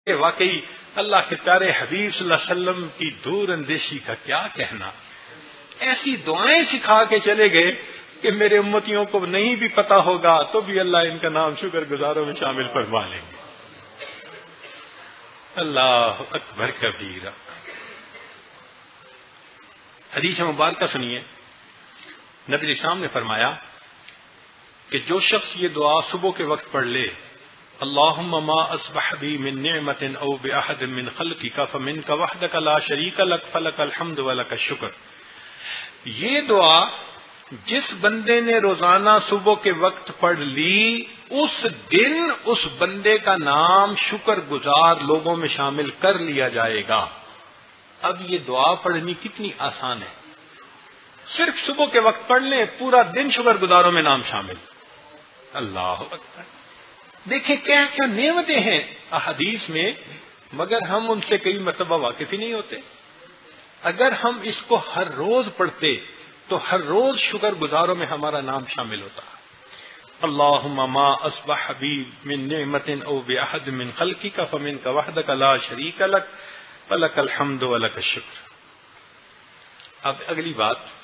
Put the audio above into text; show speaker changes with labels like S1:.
S1: کہ واقعی اللہ کے پیارے حبیب صلی اللہ علیہ وسلم کی دور اندیشی کا کیا کہنا. ایسی دعائیں سکھا کے چلے گئے کہ میرے امتیوں کو نہیں بھی پتا ہوگا تو بھی اللہ ان کا نام شکر گزاروں میں شامل فرما لیں گے. اللہ اکبر کبیرہ. حدیث مبارکہ سنیے. نبی اسلام نے فرمایا کہ جو شخص یہ دعا صبح کے وقت پڑھ لے، اللہم ما اصبح بی من نعمت او باحد من خلقک فمنک وحدک لا شریک لک فلک الحمد ولک الشکر، یہ دعا جس بندے نے روزانہ صبح کے وقت پڑھ لی اس دن اس بندے کا نام شکر گزار لوگوں میں شامل کر لیا جائے گا. اب یہ دعا پڑھنی کتنی آسان ہے. صرف صبح کے وقت پڑھ لیں، پورا دن شکر گزاروں میں نام شامل. اللہ اکبر. دیکھیں کیا کیا نعمتیں ہیں احادیث میں، مگر ہم ان سے کئی مرتبہ واقف ہی نہیں ہوتے. اگر ہم اس کو ہر روز پڑھتے تو ہر روز شکر گزاروں میں ہمارا نام شامل ہوتا. اللہم ما اصبح بی من نعمت او باحد من خلقک فمنک وحدک لا شریک لک فلک الحمد ولک الشکر. اب اگلی بات